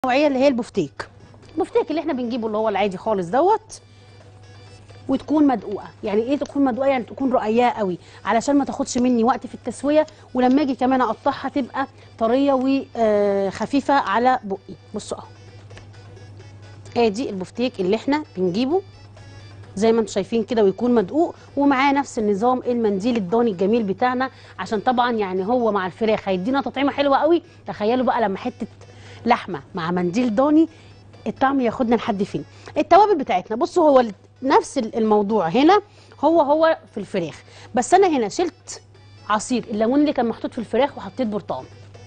النوعيه اللي هي البفتيك. البفتيك اللي احنا بنجيبه اللي هو العادي خالص دوت، وتكون مدقوقه. يعني ايه تكون مدقوقه؟ يعني تكون رقيقه قوي علشان ما تاخدش مني وقت في التسويه، ولما اجي كمان اقطعها تبقى طريه وخفيفه على بقي. بصوا اهو، ادي البفتيك اللي احنا بنجيبه زي ما انتم شايفين كده، ويكون مدقوق ومعاه نفس النظام المنديل الضاني الجميل بتاعنا، عشان طبعا يعني هو مع الفراخ هيدينا تطعيمه حلوه قوي. تخيلوا بقى لما حته لحمه مع منديل ضاني الطعم ياخدنا لحد فين. التوابل بتاعتنا بصوا هو نفس الموضوع هنا، هو في الفراخ، بس انا هنا شلت عصير الليمون اللي كان محطوط في الفراخ وحطيت برتقان.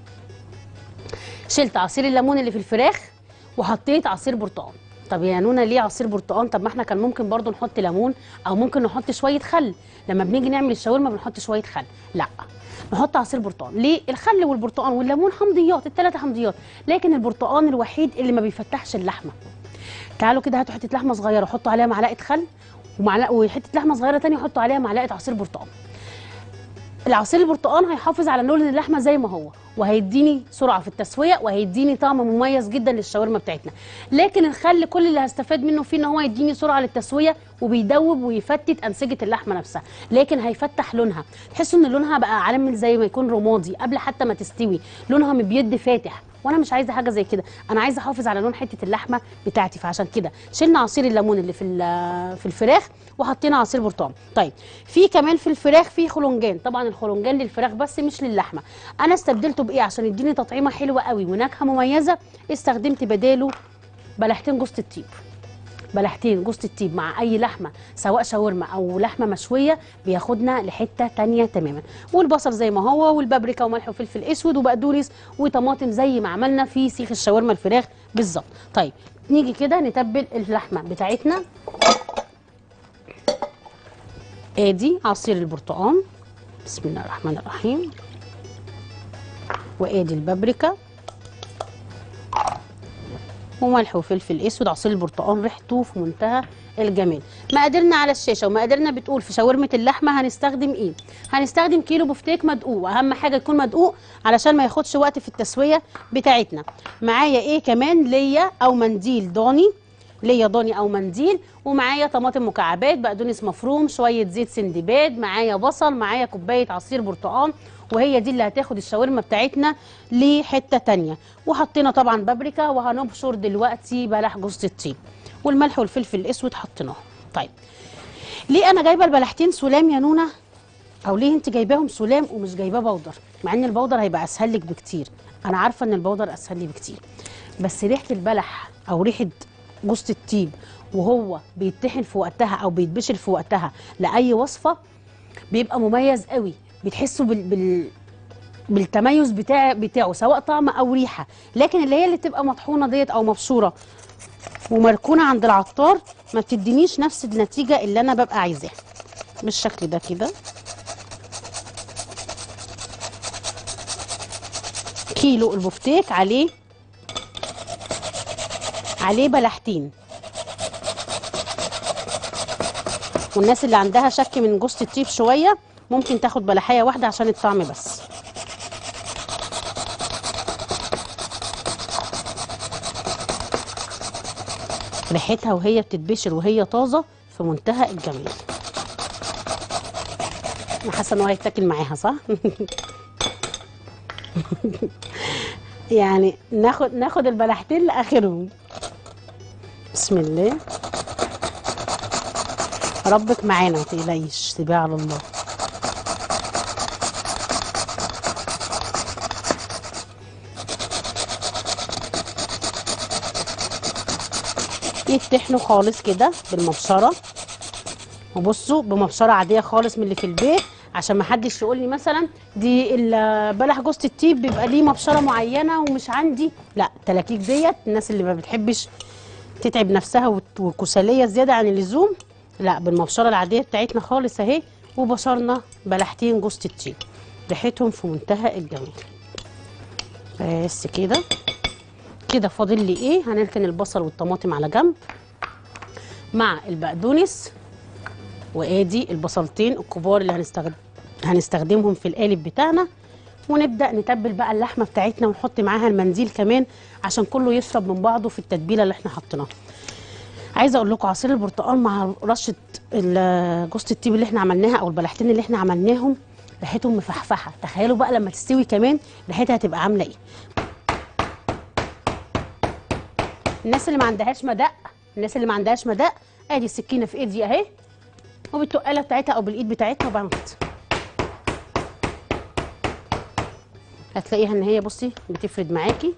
شلت عصير الليمون اللي في الفراخ وحطيت عصير برتقان. طب يا نونا ليه عصير برتقان؟ طب ما احنا كان ممكن برضو نحط ليمون او ممكن نحط شويه خل. لما بنيجي نعمل الشاورما بنحط شويه خل، لا نحط عصير برتقان. ليه؟ الخل والبرتقان والليمون حمضيات، الثلاثه حمضيات، لكن البرتقان الوحيد اللي ما بيفتحش اللحمه. تعالوا كده هاتوا حته لحمه صغيره وحطوا عليها معلقه خل، وحته لحمه صغيره ثانيه وحطوا عليها معلقه عصير برتقان. العصير البرتقان هيحافظ على لون اللحمه زي ما هو، وهيديني سرعه في التسويه، وهيديني طعم مميز جدا للشاورما بتاعتنا. لكن الخل كل اللي هستفاد منه فيه ان هو يديني سرعه للتسويه، وبيدوب ويفتت انسجه اللحمه نفسها، لكن هيفتح لونها. تحسوا ان لونها بقى عامل زي ما يكون رمادي قبل حتى ما تستوي، لونها مبيض فاتح، وانا مش عايزه حاجه زي كده، انا عايزه احافظ على لون حته اللحمه بتاعتي. فعشان كده شلنا عصير الليمون اللي في الفراخ وحطينا عصير برتقال. طيب في كمان في الفراخ في خلنجان، طبعا الخلنجان للفراخ بس مش للحمه. انا استبدلته بايه عشان يديني تطعيمه حلوه قوي ونكهه مميزه؟ استخدمت بداله بلحتين جوز الطيب. بلحتين جوز الطيب مع اي لحمه سواء شاورما او لحمه مشويه بياخدنا لحته تانية تماما. والبصل زي ما هو، والبابريكا وملح وفلفل اسود وبقدونس وطماطم زي ما عملنا في سيخ الشاورما الفراخ بالظبط. طيب نيجي كده نتبل اللحمه بتاعتنا. ادي عصير البرتقال، بسم الله الرحمن الرحيم، وادي البابريكا وملح وفلفل اسود. عصير البرتقال ريحته في منتهى الجمال. مقاديرنا على الشاشه، ومقاديرنا بتقول في شاورمه اللحمه هنستخدم ايه؟ هنستخدم كيلو بفتيك مدقوق، واهم حاجه يكون مدقوق علشان ما ياخدش وقت في التسويه بتاعتنا. معايا ايه كمان؟ ليا او منديل ضاني، ليا ضاني او منديل، ومعايا طماطم مكعبات، بقدونس مفروم، شويه زيت سندباد، معايا بصل، معايا كوبايه عصير برتقال، وهي دي اللي هتاخد الشاورما بتاعتنا لحته تانيه. وحطينا طبعا بابريكا، وهنبشر دلوقتي بلح جوز الطيب، والملح والفلفل الاسود حطيناه. طيب ليه انا جايبه البلحتين سلام يا نونا؟ او ليه انت جايباهم سلام ومش جايباه بودر؟ مع ان البودر هيبقى اسهل لك بكتير، انا عارفه ان البودر اسهل لي بكتير، بس ريحه البلح او ريحه جوز الطيب وهو بيتطحن في وقتها او بيتبشر في وقتها لاي وصفه بيبقى مميز قوي. بتحسوا بالتميز بتاعه سواء طعم او ريحه. لكن اللي هي اللي تبقى مطحونه ديت او مبشوره ومركونه عند العطار ما بتدينيش نفس النتيجه اللي انا ببقى عايزاها. بالشكل ده كده كيلو البفتيك عليه بلحتين. والناس اللي عندها شك من جوز الطيب شويه ممكن تاخد بلحيه واحده عشان الطعم بس. ريحتها وهي بتتبشر وهي طازه في منتهى الجمال. انا حاسه ان هو هيتاكل معاها صح؟ يعني ناخد البلحتين لاخرهم. بسم الله، ربك معانا ما تقلقيش، سيبيها على الله. يتطحنوا خالص كده بالمبشره، وبصوا بمبشره عاديه خالص من اللي في البيت، عشان ما حدش يقول لي مثلا دي بلح جوز الطيب بيبقى ليه مبشره معينه ومش عندي. لا، التلاكيك ديت الناس اللي ما بتحبش تتعب نفسها وكساليه زياده عن اللزوم، لا بالمبشره العاديه بتاعتنا خالص اهي. وبشرنا بلحتين جوز الطيب ريحتهم في منتهى الجمال. بس كده فاضل لي ايه؟ هنركن البصل والطماطم على جنب مع البقدونس، وادي البصلتين الكبار اللي هنستخدمهم في القالب بتاعنا، ونبدا نتبل بقى اللحمه بتاعتنا ونحط معاها المنديل كمان عشان كله يشرب من بعضه في التتبيله اللي احنا حاطينها. عايزه اقول لكم عصير البرتقال مع رشه جوز الطيب اللي احنا عملناها او البلحتين اللي احنا عملناهم ريحتهم مفحفحه. تخيلوا بقى لما تستوي كمان ريحتها هتبقى عامله ايه. الناس اللي ما عندهاش مدق ادي السكينه في ايدي اهي، وبالتقاله بتاعتها او بالايد بتاعتها وبعمل كده. هتلاقيها ان هي بصي بتفرد معاكي.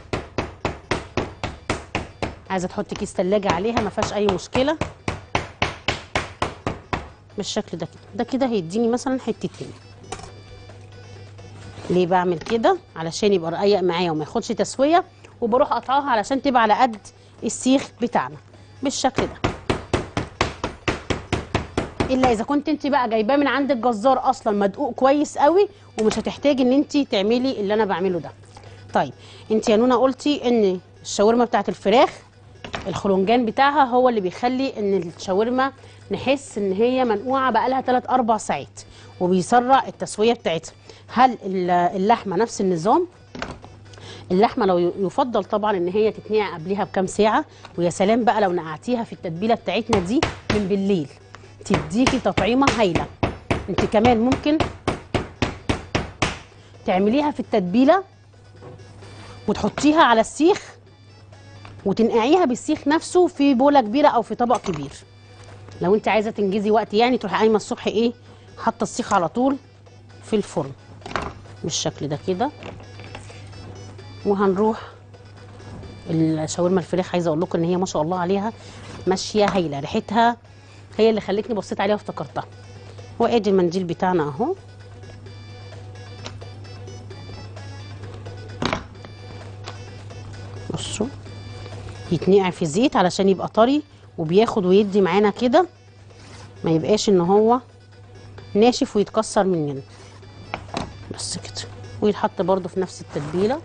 عايزه تحطي كيس تلاجة عليها ما فيهاش اي مشكله. بالشكل ده كده، ده كده هيديني مثلا حتتين. ليه بعمل كده؟ علشان يبقى رقيق معايا وما ياخدش تسويه، وبروح قطعها علشان تبقى على قد السيخ بتاعنا بالشكل ده. الا اذا كنت انت بقى جايباه من عند الجزار اصلا مدقوق كويس قوي ومش هتحتاجي ان انت تعملي اللي انا بعمله ده. طيب انت يا نونا قلتي ان الشاورما بتاعت الفراخ الخلنجان بتاعها هو اللي بيخلي ان الشاورما نحس ان هي منقوعه بقالها 3-4 ساعات وبيسرع التسويه بتاعتها. هل اللحمه نفس النظام؟ اللحمه لو يفضل طبعا ان هي تتنقع قبلها بكام ساعه، ويا سلام بقى لو نقعتيها في التتبيله بتاعتنا دي من بالليل تديكي تطعيمه هايله. انت كمان ممكن تعمليها في التتبيله وتحطيها على السيخ وتنقعيها بالسيخ نفسه في بوله كبيره او في طبق كبير. لو انت عايزه تنجزي وقت يعني تروحي قايمه الصبح ايه حاطه السيخ على طول في الفرن بالشكل ده كده. وهنروح الشاورما الفراخ. عايزه اقول لكم ان هي ما شاء الله عليها ماشيه هايله، ريحتها هي اللي خلتني بصيت عليها وافتكرتها. وادي المنديل بتاعنا اهو. بصوا يتنقع في زيت علشان يبقى طري وبياخد ويدي معانا كده، ما يبقاش ان هو ناشف ويتكسر مننا بس كده. ويتحط برده في نفس التتبيله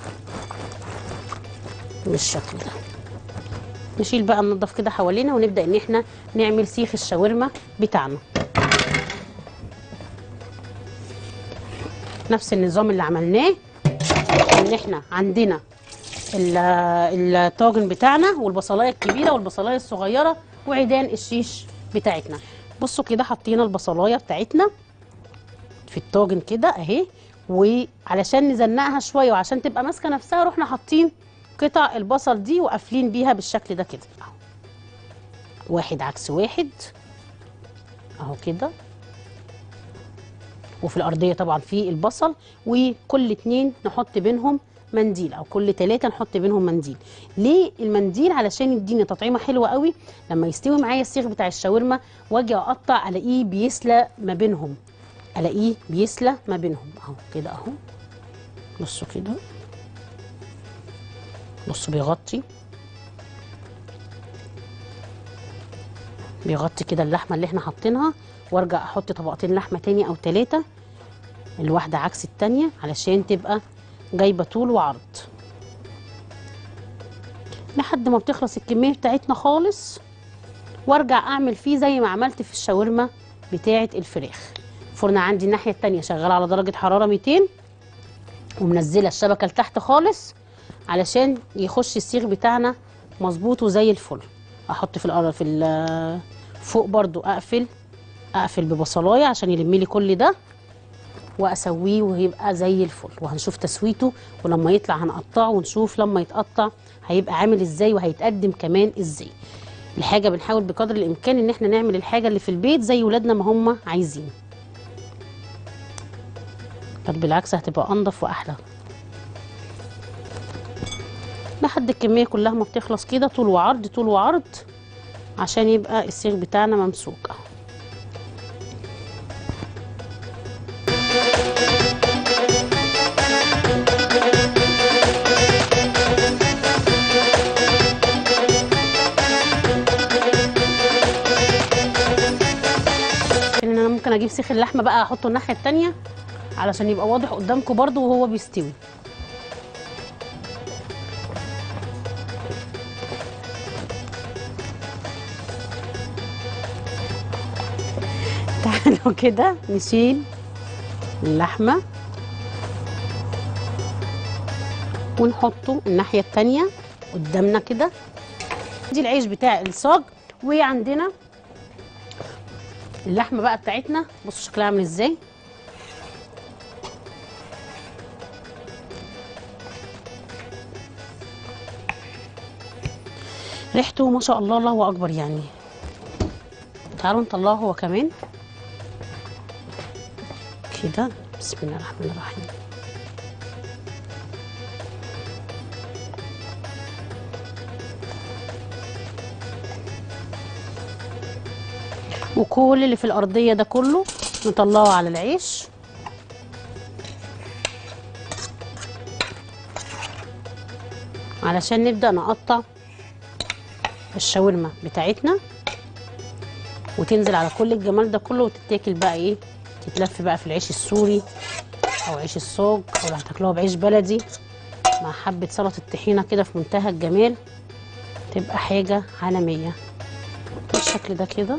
بالشكل ده. نشيل بقى ننضف كده حوالينا ونبدا ان احنا نعمل سيخ الشاورما بتاعنا. نفس النظام اللي عملناه، ان احنا عندنا الطاجن بتاعنا والبصلايه الكبيره والبصلايه الصغيره وعيدان الشيش بتاعتنا. بصوا كده حطينا البصلايه بتاعتنا في الطاجن كده اهي، وعلشان نزنقها شويه وعشان تبقى ماسكه نفسها رحنا حاطين قطع البصل دي وقافلين بيها بالشكل ده كده اهو، واحد عكس واحد اهو كده. وفي الارضيه طبعا في البصل، وكل 2 نحط بينهم منديل او كل 3 نحط بينهم منديل. ليه المنديل؟ علشان يديني تطعيمه حلوه قوي لما يستوي معايا السيخ بتاع الشاورما واجي اقطع الاقيه بيسلى ما بينهم، اهو كده اهو. بصوا كده، بصوا بيغطي كده اللحمه اللي احنا حاطينها، وارجع احط طبقتين لحمه تاني او 3، الواحده عكس التانيه علشان تبقى جايبه طول وعرض لحد ما بتخلص الكميه بتاعتنا خالص، وارجع اعمل فيه زي ما عملت في الشاورما بتاعه الفراخ. الفرن عندي الناحيه التانيه شغال على درجه حراره 200، ومنزله الشبكه لتحت خالص علشان يخش السيخ بتاعنا مظبوط وزي الفل. احط في فوق برضو اقفل ببصلايه عشان يلم لي كل ده، واسويه ويبقى زي الفل. وهنشوف تسويته ولما يطلع هنقطعه ونشوف لما يتقطع هيبقى عامل ازاي وهيتقدم كمان ازاي. الحاجه بنحاول بقدر الامكان ان احنا نعمل الحاجه اللي في البيت زي ولادنا ما هم عايزين، بل بالعكس هتبقى انضف واحلى. لحد الكميه كلها ما بتخلص كده طول وعرض طول وعرض عشان يبقى السيخ بتاعنا ممسوك اهو. ان انا ممكن اجيب سيخ اللحمه بقى احطه الناحيه التانيه علشان يبقى واضح قدامكم برضو وهو بيستوي. تعالوا كده نشيل اللحمه ونحطه الناحيه التانيه قدامنا كده. دي العيش بتاع الصاج. وعندنا اللحمه بقى بتاعتنا، بصوا شكلها عامل ازاي. ريحته ما شاء الله، الله اكبر يعني. تعالوا نطلعه هو كمان كده. بسم الله الرحمن الرحيم. وكل اللي في الارضيه ده كله نطلعه على العيش. علشان نبدأ نقطع الشاورما بتاعتنا وتنزل على كل الجمال ده كله وتتاكل بقى ايه، تتلف بقى في العيش السوري او عيش الصاج، او لو هتاكلوها بعيش بلدي مع حبة سلطة الطحينة كده في منتهى الجمال، تبقى حاجة عالمية بالشكل ده كده.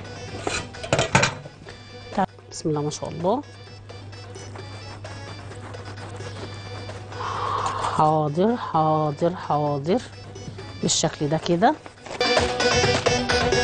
بسم الله ما شاء الله. حاضر حاضر حاضر بالشكل ده كده.